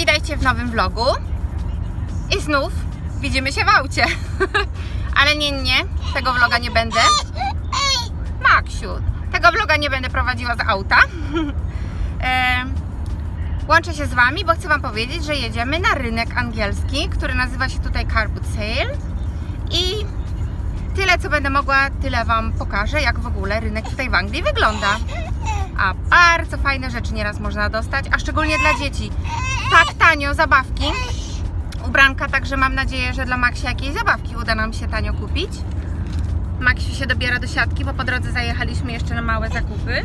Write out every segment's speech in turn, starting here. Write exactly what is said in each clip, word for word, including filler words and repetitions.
Witajcie w nowym vlogu. I znów widzimy się w aucie. Ale nie, nie, tego vloga nie będę. Maksiu, tego vloga nie będę prowadziła z auta. e, Łączę się z wami, bo chcę wam powiedzieć, że jedziemy na rynek angielski, który nazywa się tutaj Car Boot Sale. I tyle co będę mogła, tyle wam pokażę, jak w ogóle rynek tutaj w Anglii wygląda. A bardzo fajne rzeczy nieraz można dostać, a szczególnie dla dzieci. Tak tanio zabawki, ubranka, także mam nadzieję, że dla Maksia jakieś zabawki uda nam się tanio kupić. Maksiu się dobiera do siatki, bo po drodze zajechaliśmy jeszcze na małe zakupy.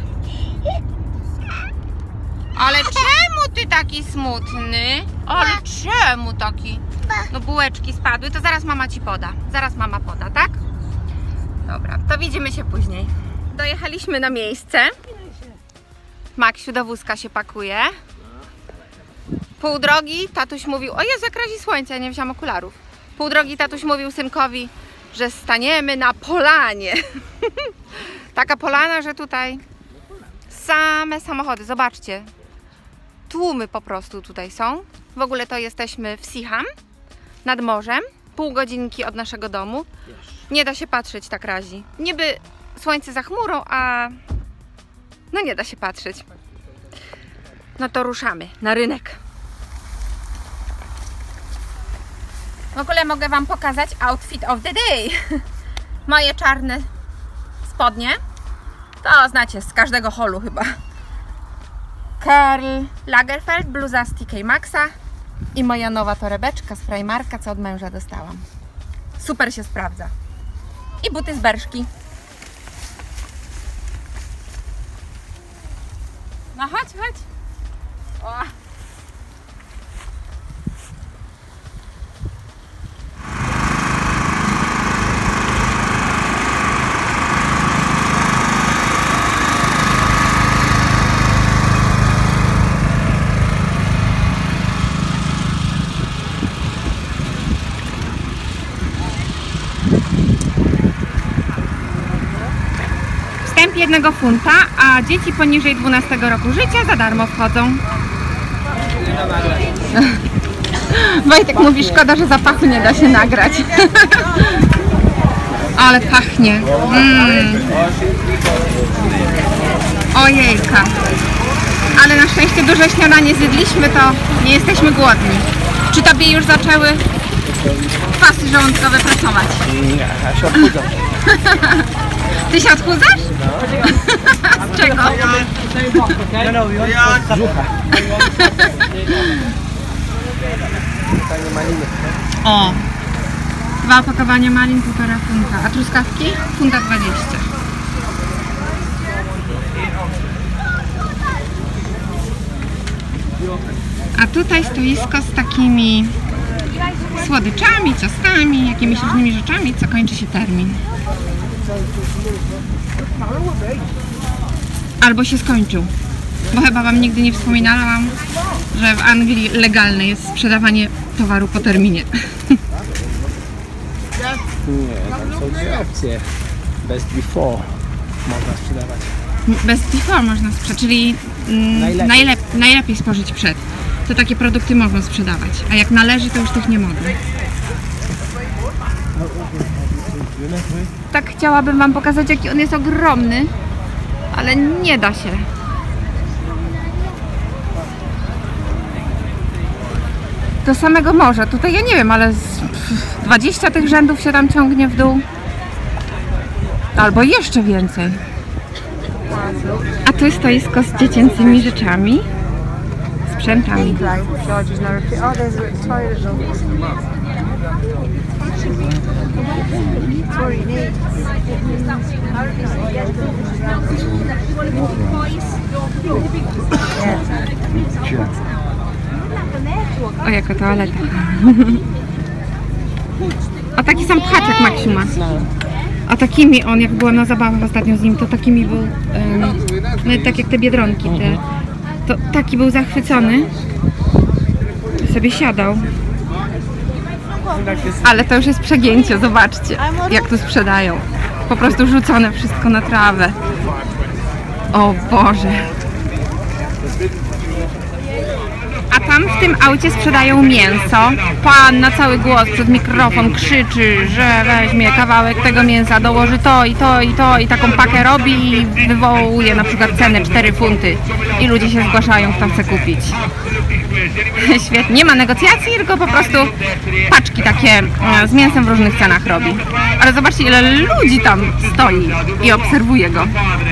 Ale czemu ty taki smutny? Ale czemu taki? No bułeczki spadły, to zaraz mama ci poda. Zaraz mama poda, tak? Dobra, to widzimy się później. Dojechaliśmy na miejsce. Maksiu do wózka się pakuje. Pół drogi tatuś mówił, o Jezu, jak razi słońce, ja nie wziąłam okularów. Pół drogi tatuś mówił synkowi, że staniemy na polanie. Taka polana, że tutaj same samochody, zobaczcie. Tłumy po prostu tutaj są. W ogóle to jesteśmy w Seaham, nad morzem. Pół godzinki od naszego domu. Nie da się patrzeć, tak razi. Niby słońce za chmurą, a no nie da się patrzeć. No to ruszamy na rynek. W ogóle mogę wam pokazać outfit of the day. Moje czarne spodnie. To znacie z każdego holu chyba. Karl Lagerfeld, bluza z T K Maxxa i moja nowa torebeczka z Primarka, co od męża dostałam. Super się sprawdza. I buty z Berszki. No chodź, chodź. O. Wstęp jednego funta, a dzieci poniżej dwunastego roku życia za darmo wchodzą. Wojtek mówi, szkoda, że zapachu nie da się nagrać. Ale pachnie. Mm. Ojejka. Ale na szczęście duże śniadanie zjedliśmy, to nie jesteśmy głodni. Czy tobie już zaczęły kwasy żołądkowe pracować? Nie, ja się odchudzam. Ty się odchudzasz? Z czego? Brzucha. O! Dwa opakowania malin, półtora funta. A truskawki? Funta dwadzieścia. A tutaj stoisko z takimi słodyczami, ciastami, jakimiś różnymi rzeczami, co kończy się termin. Albo się skończył. Bo chyba wam nigdy nie wspominałam, że w Anglii legalne jest sprzedawanie towaru po terminie. Nie, tam są dwie opcje. Best before można sprzedawać. Best before można sprzedać, czyli mm, Najlepiej. najlep najlepiej spożyć przed. To takie produkty mogą sprzedawać, a jak należy, to już tych nie mogą. Tak chciałabym wam pokazać, jaki on jest ogromny, ale nie da się. Do samego morza. Tutaj ja nie wiem, ale z dwadzieścia tych rzędów się tam ciągnie w dół. Albo jeszcze więcej. A tu jest stoisko z dziecięcymi rzeczami. Sprzętami. O, jaka toaleta. O, taki sam pchaczek Maksiu ma. A takimi on, jak byłam na zabawach ostatnio z nim, to takimi był, um, no tak jak te biedronki, te, to taki był zachwycony. Sobie siadał. Ale to już jest przegięcie, zobaczcie, jak tu sprzedają. Po prostu rzucone wszystko na trawę. O Boże. A Tam w tym aucie sprzedają mięso. Pan na cały głos przed mikrofon krzyczy, że weźmie kawałek tego mięsa, dołoży to i to i to i taką pakę robi i wywołuje na przykład cenę cztery funty. I ludzie się zgłaszają, kto chce kupić. Świetnie, nie ma negocjacji, tylko po prostu paczki takie z mięsem w różnych cenach robi. Ale zobaczcie, ile ludzi tam stoi i obserwuje go.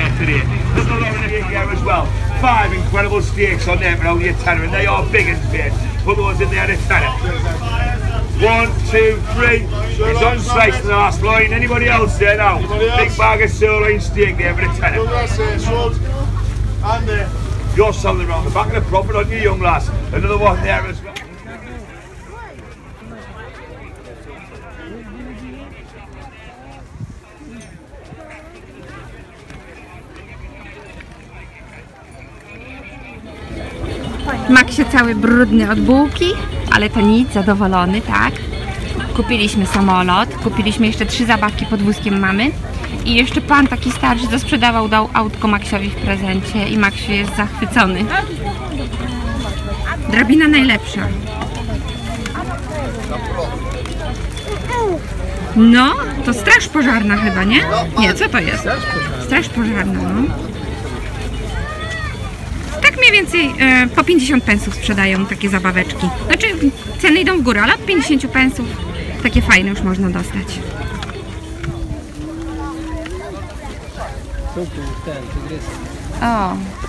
Five incredible steaks on them around your tanner, and they are big and big. Put those in there, the tanner. One, two, three. It's on slice in the last line. Anybody else there now? Big bag of sirloin steak there for the tanner. And uh, you're selling around the back of the profit, aren't you, young lass? Another one there as well. Maksiu cały brudny od bułki, ale to nic, zadowolony, tak? Kupiliśmy samolot, kupiliśmy jeszcze trzy zabawki pod wózkiem mamy i jeszcze pan taki starszy, co sprzedawał, dał autko Maksiowi w prezencie i Maksiu jest zachwycony. Drabina najlepsza. No, to straż pożarna chyba, nie? Nie, co to jest? Straż pożarna, no. Tak mniej więcej e, po pięćdziesiąt pensów sprzedają takie zabaweczki. Znaczy ceny idą w górę, ale od pięćdziesięciu pensów takie fajne już można dostać. O.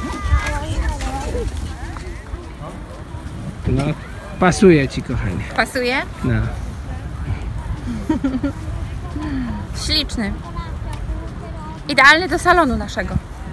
No, pasuje ci, kochanie. Pasuje? No. Śliczny. Idealny do salonu naszego.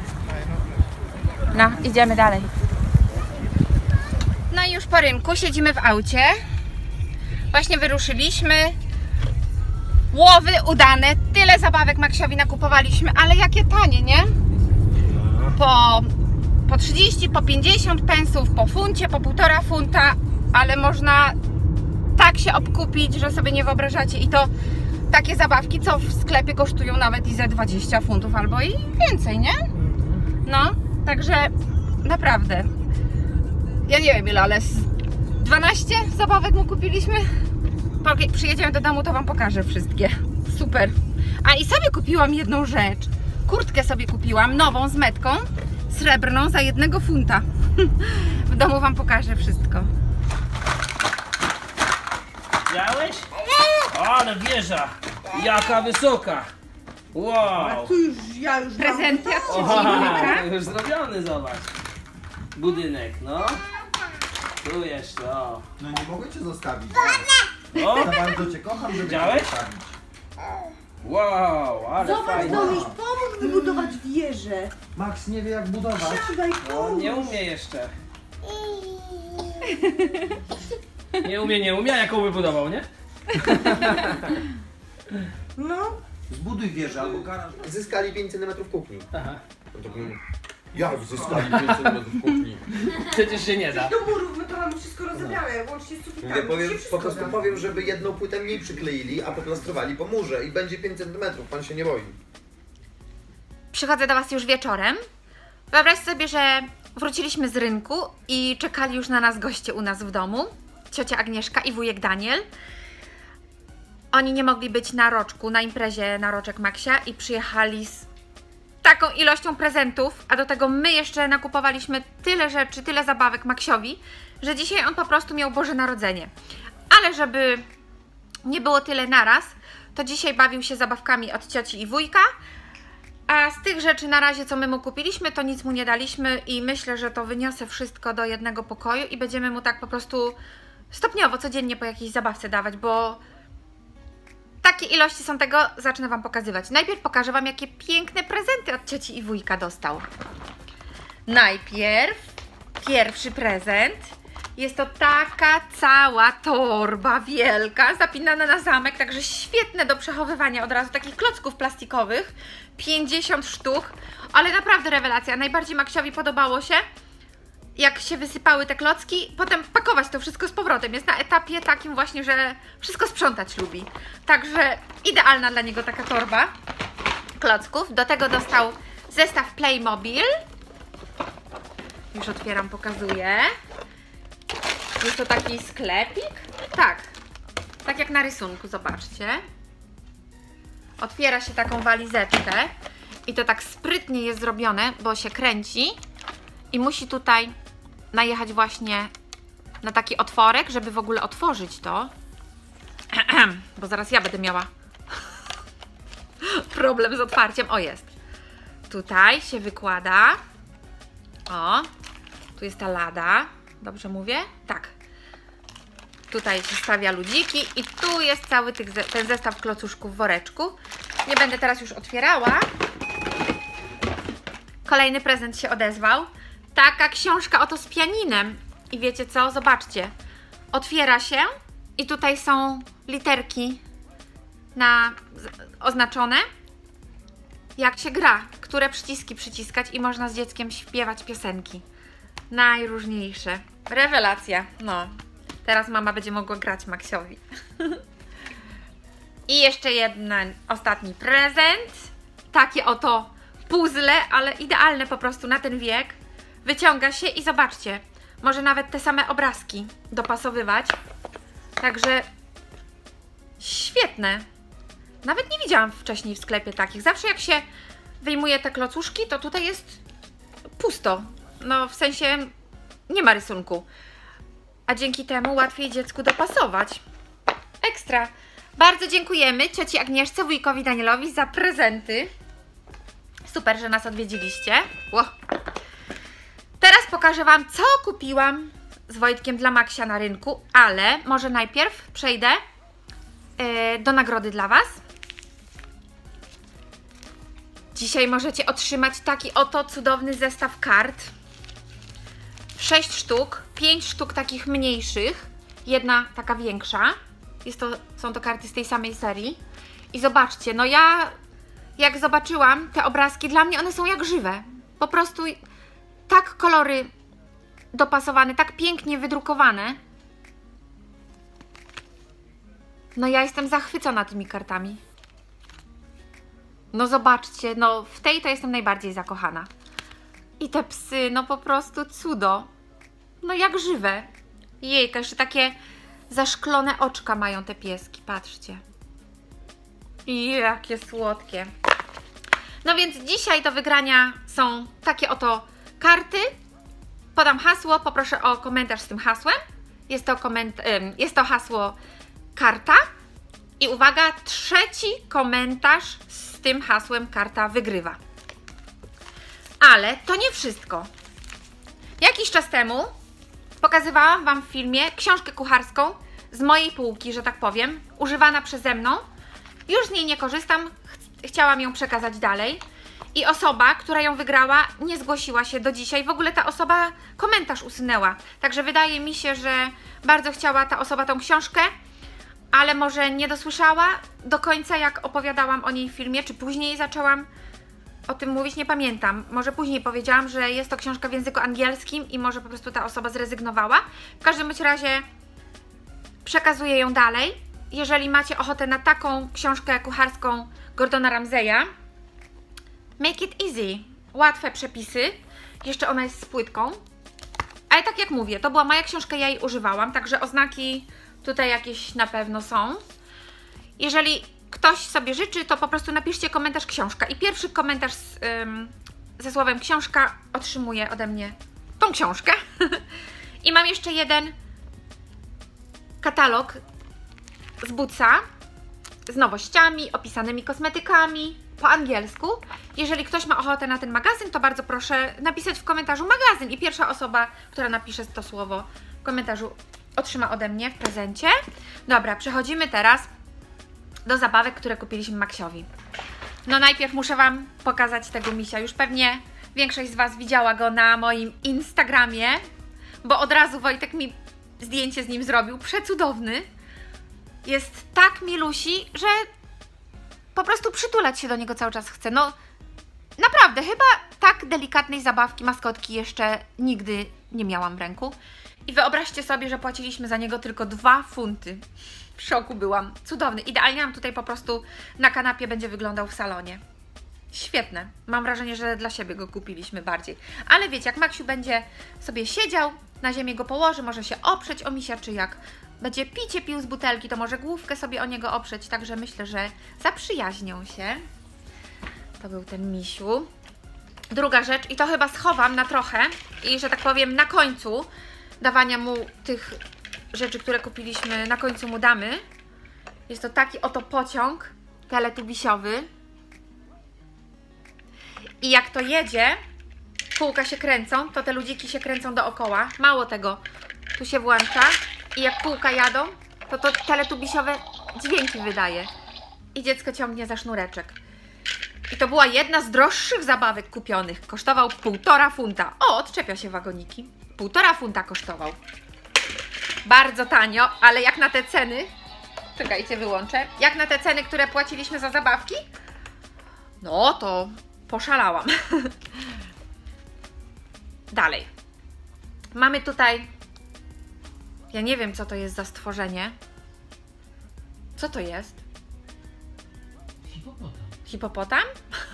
No, idziemy dalej. No i już po rynku, siedzimy w aucie. Właśnie wyruszyliśmy. Łowy udane. Tyle zabawek Maksiowi nakupowaliśmy, ale jakie tanie, nie? Po, po trzydzieści, po pięćdziesiąt pensów, po funcie, po półtora funta, ale można tak się obkupić, że sobie nie wyobrażacie. I to takie zabawki, co w sklepie kosztują nawet i ze dwadzieścia funtów albo i więcej, nie? No. Także naprawdę, ja nie wiem ile, ale z dwanaście zabawek mu kupiliśmy. Jak przyjedziemy do domu, to wam pokażę wszystkie. Super. A i sobie kupiłam jedną rzecz. Kurtkę sobie kupiłam, nową z metką, srebrną za jednego funta. W domu wam pokażę wszystko. Widziałeś? Ale wieża! Jaka wysoka! Wow! Tu już, ja już Prezenty od Oha, ciebie. to już zrobiony, zobacz. Budynek, no. Tu jeszcze, o. No nie mogę cię zostawić. O, Za bardzo cię kocham, żeby cię Widziałeś? zostawić. wow, ale Zobacz, fajnie. Domiś, pomóż wybudować wieżę. Max nie wie jak budować. Daj No, pomóż. nie umie jeszcze. Nie umie, nie umie, a jaką wybudował, nie? No. Zbuduj wieżę albo garaż. Zyskali pięć centymetrów kuchni. Aha. No to powiem, jak zyskali pięć centymetrów kuchni? Przecież się nie da. Do murów my to mamy wszystko rozebrane, łącznie z sufitami. Ja powiem, się po wszystko prostu da. powiem, żeby jedną płytę mniej przykleili, a poplastrowali po murze i będzie pięć centymetrów, pan się nie boi. Przychodzę do was już wieczorem. Wyobraźcie sobie, że wróciliśmy z rynku i czekali już na nas goście u nas w domu. Ciocia Agnieszka i wujek Daniel. Oni nie mogli być na roczku, na imprezie na roczek Maksia i przyjechali z taką ilością prezentów, a do tego my jeszcze nakupowaliśmy tyle rzeczy, tyle zabawek Maksiowi, że dzisiaj on po prostu miał Boże Narodzenie. Ale żeby nie było tyle naraz, to dzisiaj bawił się zabawkami od cioci i wujka, a z tych rzeczy na razie, co my mu kupiliśmy, to nic mu nie daliśmy i myślę, że to wyniosę wszystko do jednego pokoju i będziemy mu tak po prostu stopniowo, codziennie po jakiejś zabawce dawać, bo takie ilości są tego, zacznę wam pokazywać. Najpierw pokażę wam, jakie piękne prezenty od cioci i wujka dostał. Najpierw pierwszy prezent. Jest to taka cała torba wielka, zapinana na zamek, także świetne do przechowywania od razu, takich klocków plastikowych, pięćdziesiąt sztuk, ale naprawdę rewelacja. Najbardziej Maksiowi podobało się, jak się wysypały te klocki, potem pakować to wszystko z powrotem. Jest na etapie takim właśnie, że wszystko sprzątać lubi. Także idealna dla niego taka torba klocków. Do tego dostał zestaw Playmobil. Już otwieram, pokazuję. Jest to taki sklepik? Tak. Tak jak na rysunku, zobaczcie. Otwiera się taką walizeczkę i to tak sprytnie jest zrobione, bo się kręci i musi tutaj najechać właśnie na taki otworek, żeby w ogóle otworzyć to. Bo zaraz ja będę miała problem z otwarciem. O, jest. Tutaj się wykłada. O, tu jest ta lada. Dobrze mówię? Tak. Tutaj się stawia ludziki i tu jest cały ten zestaw klocuszków w woreczku. Nie będę teraz już otwierała. Kolejny prezent się odezwał. Taka książka oto z pianinem. I wiecie co? Zobaczcie. Otwiera się i tutaj są literki na oznaczone, jak się gra, które przyciski przyciskać i można z dzieckiem śpiewać piosenki. Najróżniejsze. Rewelacja. No. Teraz mama będzie mogła grać Maxiowi. I jeszcze jeden ostatni prezent. Takie oto puzzle, ale idealne po prostu na ten wiek. Wyciąga się i zobaczcie, może nawet te same obrazki dopasowywać. Także świetne. Nawet nie widziałam wcześniej w sklepie takich. Zawsze jak się wyjmuje te klocuszki, to tutaj jest pusto. No w sensie nie ma rysunku. A dzięki temu łatwiej dziecku dopasować. Ekstra. Bardzo dziękujemy cioci Agnieszce, wujkowi Danielowi za prezenty. Super, że nas odwiedziliście. Ło. Teraz pokażę Wam, co kupiłam z Wojtkiem dla Maksia na rynku, ale może najpierw przejdę yy, do nagrody dla Was. Dzisiaj możecie otrzymać taki oto cudowny zestaw kart. sześć sztuk, pięć sztuk takich mniejszych, jedna taka większa. Jest to, są to karty z tej samej serii. I zobaczcie, no ja jak zobaczyłam te obrazki, dla mnie one są jak żywe. Po prostu tak kolory dopasowane, tak pięknie wydrukowane. No ja jestem zachwycona tymi kartami. No zobaczcie, no w tej to jestem najbardziej zakochana. I te psy, no po prostu cudo. No jak żywe. Jejka, jeszcze takie zaszklone oczka mają te pieski, patrzcie. I jakie słodkie. No więc dzisiaj do wygrania są takie oto karty. Podam hasło, poproszę o komentarz z tym hasłem. Jest to, koment jest to hasło karta. I uwaga, trzeci komentarz z tym hasłem karta wygrywa. Ale to nie wszystko. Jakiś czas temu pokazywałam Wam w filmie książkę kucharską z mojej półki, że tak powiem, używana przeze mną. Już z niej nie korzystam, ch chciałam ją przekazać dalej. I osoba, która ją wygrała, nie zgłosiła się do dzisiaj. W ogóle ta osoba komentarz usunęła. Także wydaje mi się, że bardzo chciała ta osoba tą książkę, ale może nie dosłyszała do końca, jak opowiadałam o niej w filmie, czy później zaczęłam o tym mówić, nie pamiętam. Może później powiedziałam, że jest to książka w języku angielskim i może po prostu ta osoba zrezygnowała. W każdym bądź razie przekazuję ją dalej. Jeżeli macie ochotę na taką książkę kucharską Gordona Ramsaya, make it easy. Łatwe przepisy. Jeszcze ona jest z płytką. Ale tak jak mówię, to była moja książka, ja jej używałam, także oznaki tutaj jakieś na pewno są. Jeżeli ktoś sobie życzy, to po prostu napiszcie komentarz książka. I pierwszy komentarz z, ym, ze słowem książka otrzymuje ode mnie tą książkę. I mam jeszcze jeden katalog z Bootsa z nowościami, opisanymi kosmetykami po angielsku. Jeżeli ktoś ma ochotę na ten magazyn, to bardzo proszę napisać w komentarzu magazyn i pierwsza osoba, która napisze to słowo w komentarzu, otrzyma ode mnie w prezencie. Dobra, przechodzimy teraz do zabawek, które kupiliśmy Maxiowi. No najpierw muszę Wam pokazać tego misia. Już pewnie większość z Was widziała go na moim Instagramie, bo od razu Wojtek mi zdjęcie z nim zrobił. Przecudowny. Jest tak milusi, że po prostu przytulać się do niego cały czas chcę. No naprawdę, chyba tak delikatnej zabawki, maskotki jeszcze nigdy nie miałam w ręku. I wyobraźcie sobie, że płaciliśmy za niego tylko dwa funty. W szoku byłam. Cudowny. Idealnie nam tutaj po prostu na kanapie będzie wyglądał w salonie. Świetne. Mam wrażenie, że dla siebie go kupiliśmy bardziej. Ale wiecie, jak Maksiu będzie sobie siedział, na ziemię go położy, może się oprzeć o misia, czy jak będzie picie pił z butelki, to może główkę sobie o niego oprzeć. Także myślę, że zaprzyjaźnią się. To był ten misiu. Druga rzecz, i to chyba schowam na trochę i, że tak powiem, na końcu dawania mu tych rzeczy, które kupiliśmy, na końcu mu damy. Jest to taki oto pociąg teletubisiowy. I jak to jedzie, kółka się kręcą, to te ludziki się kręcą dookoła. Mało tego, tu się włącza i jak kółka jadą, to to teletubisiowe dźwięki wydaje. I dziecko ciągnie za sznureczek. I to była jedna z droższych zabawek kupionych. Kosztował półtora funta. O, odczepia się wagoniki. Półtora funta kosztował. Bardzo tanio, ale jak na te ceny... Czekajcie, wyłączę. Jak na te ceny, które płaciliśmy za zabawki, no to poszalałam. Dalej. Mamy tutaj... Ja nie wiem, co to jest za stworzenie. Co to jest? Hipopotam. Hipopotam?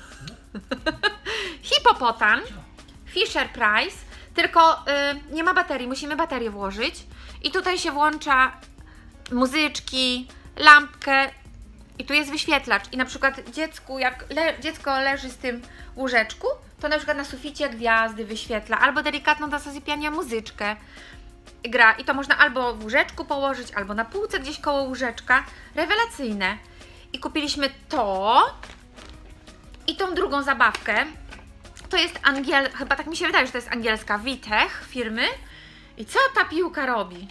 Hipopotam. Fisher Price. Tylko y, nie ma baterii, musimy baterię włożyć. I tutaj się włącza muzyczki, lampkę. I tu jest wyświetlacz. I na przykład dziecku, jak le dziecko leży z tym w łóżeczku, to na przykład na suficie gwiazdy wyświetla. Albo delikatną do zasypiania muzyczkę gra. I to można albo w łóżeczku położyć, albo na półce gdzieś koło łóżeczka. Rewelacyjne. I kupiliśmy to i tą drugą zabawkę. To jest angiel... Chyba tak mi się wydaje, że to jest angielska Witech firmy. I co ta piłka robi?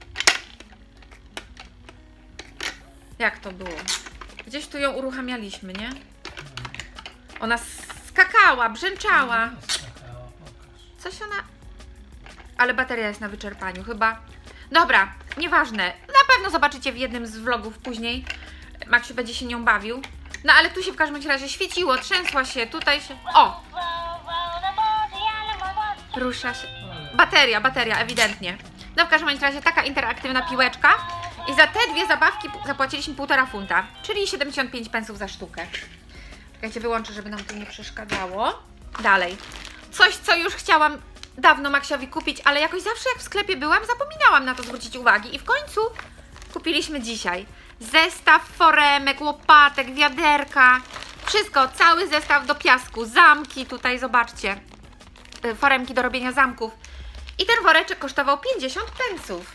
Jak to było? Gdzieś tu ją uruchamialiśmy, nie? Ona skakała, brzęczała. Coś ona... Ale bateria jest na wyczerpaniu, chyba. Dobra, nieważne. Na pewno zobaczycie w jednym z vlogów później. Maksiu będzie się nią bawił. No ale tu się w każdym razie świeciło, trzęsła się, tutaj się... O! Rusza się. Bateria, bateria, ewidentnie. No w każdym razie taka interaktywna piłeczka. I za te dwie zabawki zapłaciliśmy półtora funta, czyli siedemdziesiąt pięć pensów za sztukę. Czekajcie, wyłączę, żeby nam to nie przeszkadzało. Dalej. Coś, co już chciałam dawno Maksiowi kupić, ale jakoś zawsze jak w sklepie byłam, zapominałam na to zwrócić uwagi. I w końcu kupiliśmy dzisiaj zestaw foremek, łopatek, wiaderka. Wszystko, cały zestaw do piasku, zamki, tutaj zobaczcie. Foremki do robienia zamków. I ten woreczek kosztował pięćdziesiąt pensów.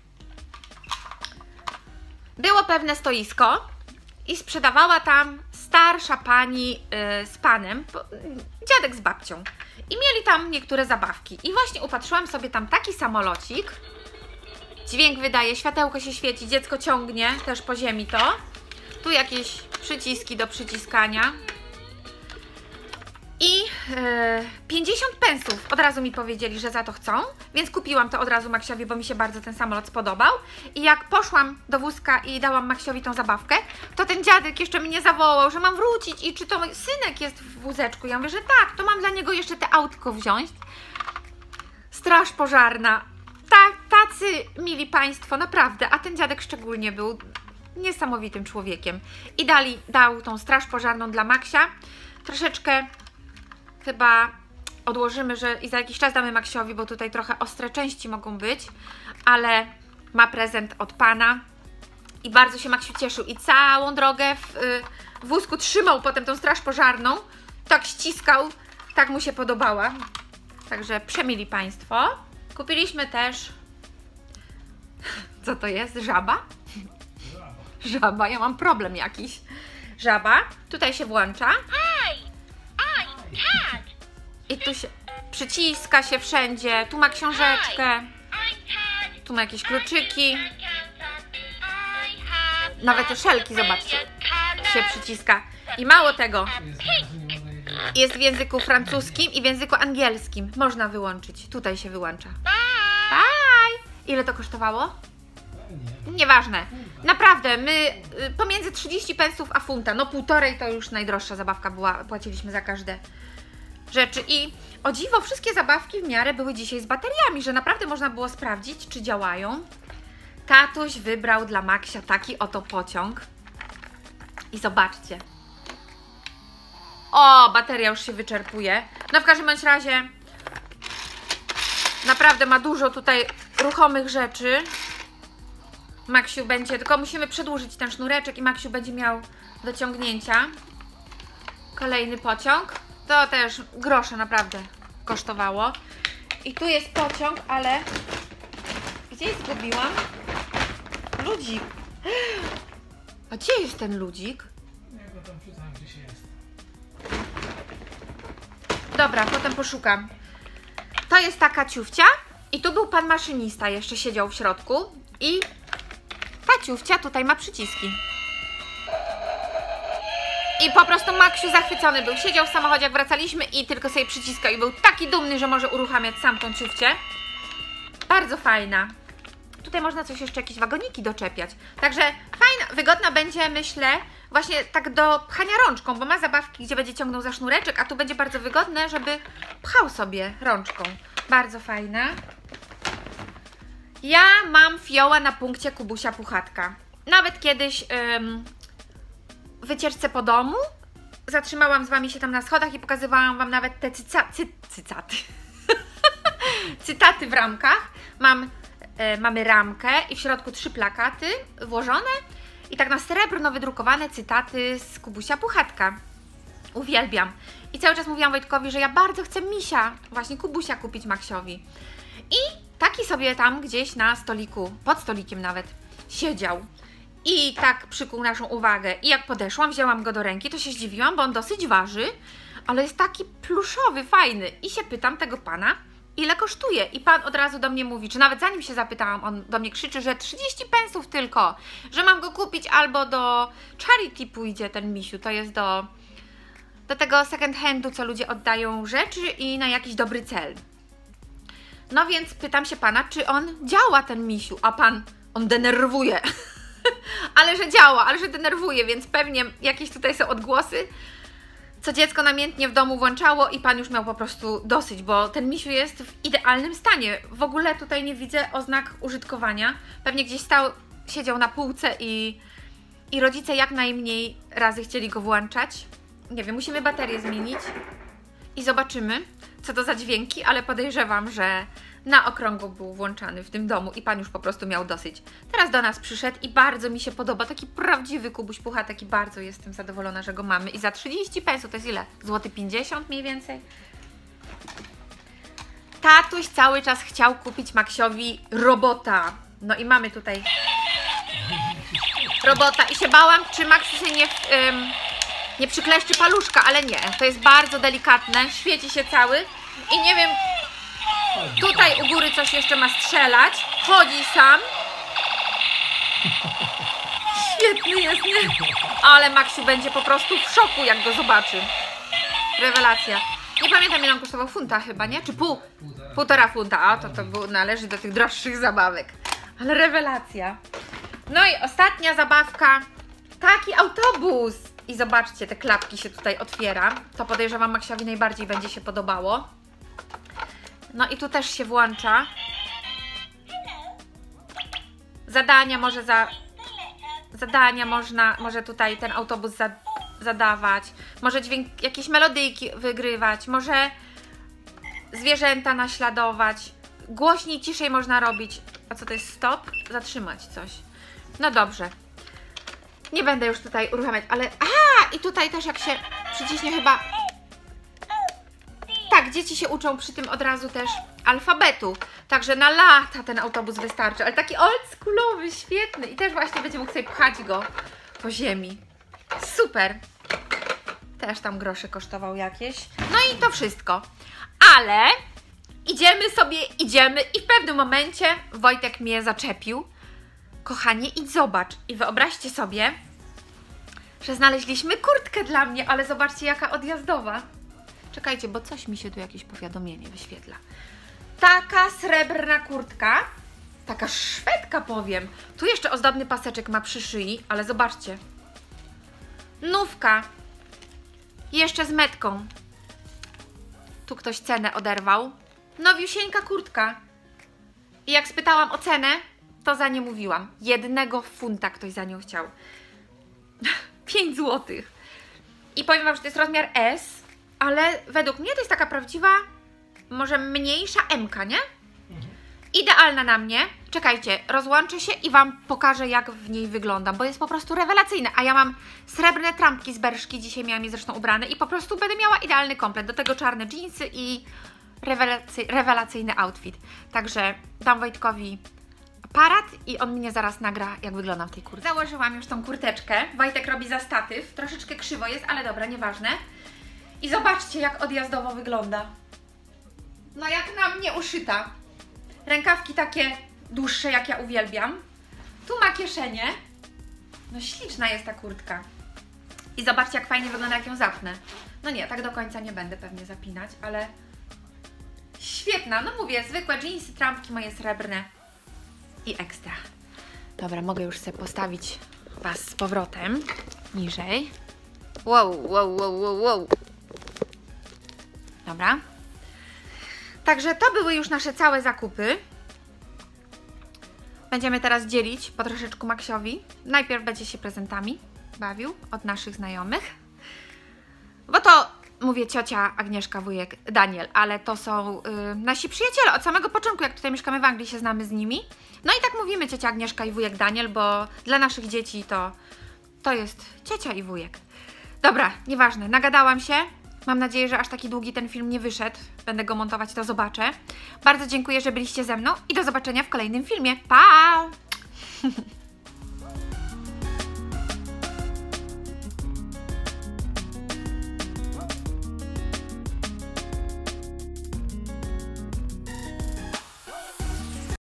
Było pewne stoisko i sprzedawała tam starsza pani yy, z panem, dziadek z babcią. I mieli tam niektóre zabawki. I właśnie upatrzyłam sobie tam taki samolocik. Dźwięk wydaje, światełko się świeci, dziecko ciągnie też po ziemi to. Tu jakieś przyciski do przyciskania. I yy, pięćdziesiąt pensów od razu mi powiedzieli, że za to chcą, więc kupiłam to od razu Maksiowi, bo mi się bardzo ten samolot spodobał. I jak poszłam do wózka i dałam Maksiowi tą zabawkę, to ten dziadek jeszcze mnie zawołał, że mam wrócić i czy to mój synek jest w wózeczku. Ja mówię, że tak, to mam dla niego jeszcze te autko wziąć. Straż pożarna. Tak, tacy mili Państwo, naprawdę, a ten dziadek szczególnie był niesamowitym człowiekiem. I dali, dał tą straż pożarną dla Maksia. Troszeczkę chyba odłożymy, że i za jakiś czas damy Maksiowi, bo tutaj trochę ostre części mogą być, ale ma prezent od Pana i bardzo się Maksiu cieszył i całą drogę w, w wózku trzymał potem tą straż pożarną, tak ściskał, tak mu się podobała. Także przemili Państwo. Kupiliśmy też... Co to jest? Żaba? Żaba, ja mam problem jakiś. Żaba, tutaj się włącza. I tu się przyciska się wszędzie. Tu ma książeczkę. Tu ma jakieś kluczyki. Nawet te szelki, zobaczcie, się przyciska. I mało tego, jest w języku francuskim i w języku angielskim. Można wyłączyć. Tutaj się wyłącza. Bye! Ile to kosztowało? Nieważne. Naprawdę, my pomiędzy trzydzieści pensów a funta, no półtorej to już najdroższa zabawka była, płaciliśmy za każde rzeczy. I o dziwo, wszystkie zabawki w miarę były dzisiaj z bateriami, że naprawdę można było sprawdzić, czy działają. Tatuś wybrał dla Maksia taki oto pociąg. I zobaczcie. O, bateria już się wyczerpuje. No w każdym bądź razie naprawdę ma dużo tutaj ruchomych rzeczy. Maksiu będzie, tylko musimy przedłużyć ten sznureczek i Maksiu będzie miał do ciągnięcia kolejny pociąg. To też grosze naprawdę kosztowało. I tu jest pociąg, ale gdzieś zgubiłam ludzik. A gdzie jest ten ludzik? Ja go tam wrzucam, gdzieś jest. Dobra, potem poszukam. To jest taka ciufcia i tu był pan maszynista, jeszcze siedział w środku i ta ciufcia tutaj ma przyciski. I po prostu Maksiu zachwycony był. Siedział w samochodzie, jak wracaliśmy i tylko sobie przyciskał i był taki dumny, że może uruchamiać sam tą ciufcię. Bardzo fajna. Tutaj można coś jeszcze, jakieś wagoniki doczepiać. Także fajna, wygodna będzie, myślę, właśnie tak do pchania rączką, bo ma zabawki, gdzie będzie ciągnął za sznureczek, a tu będzie bardzo wygodne, żeby pchał sobie rączką. Bardzo fajna. Ja mam fioła na punkcie Kubusia Puchatka. Nawet kiedyś ym, w wycieczce po domu zatrzymałam z Wami się tam na schodach i pokazywałam Wam nawet te cyca, cy, cycaty. cytaty w ramkach. Mam, y, mamy ramkę i w środku trzy plakaty włożone i tak na srebrno wydrukowane cytaty z Kubusia Puchatka. Uwielbiam. I cały czas mówiłam Wojtkowi, że ja bardzo chcę misia, właśnie Kubusia kupić Maksiowi. I taki sobie tam gdzieś na stoliku, pod stolikiem nawet, siedział. I tak przykuł naszą uwagę. I jak podeszłam, wzięłam go do ręki, to się zdziwiłam, bo on dosyć waży, ale jest taki pluszowy, fajny. I się pytam tego pana, ile kosztuje. I pan od razu do mnie mówi, czy nawet zanim się zapytałam, on do mnie krzyczy, że trzydzieści pensów tylko, że mam go kupić albo do charity pójdzie ten misiu, to jest do, do tego second handu, co ludzie oddają rzeczy i na jakiś dobry cel. No więc pytam się pana, czy on działa, ten misiu, a pan, on denerwuje. Ale że działa, ale że denerwuje, więc pewnie jakieś tutaj są odgłosy, co dziecko namiętnie w domu włączało i pan już miał po prostu dosyć, bo ten misiu jest w idealnym stanie. W ogóle tutaj nie widzę oznak użytkowania. Pewnie gdzieś stał, siedział na półce i, i rodzice jak najmniej razy chcieli go włączać. Nie wiem, musimy baterię zmienić i zobaczymy, co to za dźwięki, ale podejrzewam, że na okrągło był włączany w tym domu i pan już po prostu miał dosyć. Teraz do nas przyszedł i bardzo mi się podoba, taki prawdziwy Kubuś Puchatek i bardzo jestem zadowolona, że go mamy. I za trzydzieści pensów to jest ile? Złoty pięćdziesiąt mniej więcej? Tatuś cały czas chciał kupić Maksiowi robota. No i mamy tutaj robota i się bałam, czy Maksiu się nie, ym, nie przykleszczy paluszka, ale nie. To jest bardzo delikatne, świeci się cały i nie wiem, tutaj u góry coś jeszcze ma strzelać. Chodzi sam. Świetny jest, nie? Ale Maksiu będzie po prostu w szoku, jak go zobaczy. Rewelacja. Nie pamiętam, ile on kosztował, funta chyba, nie? Czy pół? Półtora funta. A, to to był, należy do tych droższych zabawek. Ale rewelacja. No i ostatnia zabawka. Taki autobus. I zobaczcie, te klapki się tutaj otwiera. To podejrzewam, Maksiowi najbardziej będzie się podobało. No i tu też się włącza. Zadania może za... Zadania można, może tutaj ten autobus za, zadawać. Może dźwięk, jakieś melodyjki wygrywać. Może zwierzęta naśladować. Głośniej, ciszej można robić. A co to jest stop? Zatrzymać coś. No dobrze. Nie będę już tutaj uruchamiać, ale... A! I tutaj też jak się przyciśnie chyba... Tak, dzieci się uczą przy tym od razu też alfabetu. Także na lata ten autobus wystarczy. Ale taki oldschoolowy, świetny. I też właśnie będzie mógł sobie pchać go po ziemi. Super. Też tam grosze kosztował jakieś. No i to wszystko. Ale idziemy sobie, idziemy i w pewnym momencie Wojtek mnie zaczepił. Kochanie, idź zobacz. I wyobraźcie sobie, że znaleźliśmy kurtkę dla mnie, ale zobaczcie, jaka odjazdowa. Czekajcie, bo coś mi się tu jakieś powiadomienie wyświetla. Taka srebrna kurtka, taka Szwedka powiem. Tu jeszcze ozdobny paseczek ma przy szyi, ale zobaczcie. Nówka. Jeszcze z metką. Tu ktoś cenę oderwał. Nowiusieńka kurtka. I jak spytałam o cenę, to za nie mówiłam. Jednego funta ktoś za nią chciał. pięć złotych. I powiem wam, że to jest rozmiar S, ale według mnie to jest taka prawdziwa, może mniejsza M-ka, nie? Idealna na mnie. Czekajcie, rozłączę się i wam pokażę, jak w niej wyglądam, bo jest po prostu rewelacyjna. A ja mam srebrne trampki z Berszki, dzisiaj miałam je zresztą ubrane i po prostu będę miała idealny komplet. Do tego czarne dżinsy i rewelacy rewelacyjny outfit. Także dam Wojtkowi aparat i on mnie zaraz nagra, jak wyglądam w tej kurtce. Założyłam już tą kurteczkę. Wojtek robi za statyw. Troszeczkę krzywo jest, ale dobra, nieważne. I zobaczcie, jak odjazdowo wygląda. No jak na mnie uszyta. Rękawki takie dłuższe, jak ja uwielbiam. Tu ma kieszenie. No śliczna jest ta kurtka. I zobaczcie, jak fajnie wygląda, jak ją zapnę. No nie, tak do końca nie będę pewnie zapinać, ale świetna. No mówię, zwykłe dżinsy, trampki moje srebrne i ekstra. Dobra, mogę już sobie postawić was z powrotem niżej. Wow, wow, wow, wow, wow. Dobra. Także to były już nasze całe zakupy. Będziemy teraz dzielić po troszeczku Maksiowi. Najpierw będzie się prezentami bawił od naszych znajomych. Bo to, mówię, ciocia Agnieszka, wujek Daniel, ale to są yy, nasi przyjaciele od samego początku, jak tutaj mieszkamy w Anglii, się znamy z nimi. No i tak mówimy ciocia Agnieszka i wujek Daniel, bo dla naszych dzieci to, to jest ciocia i wujek. Dobra, nieważne, nagadałam się. Mam nadzieję, że aż taki długi ten film nie wyszedł. Będę go montować, to zobaczę. Bardzo dziękuję, że byliście ze mną i do zobaczenia w kolejnym filmie. Pa!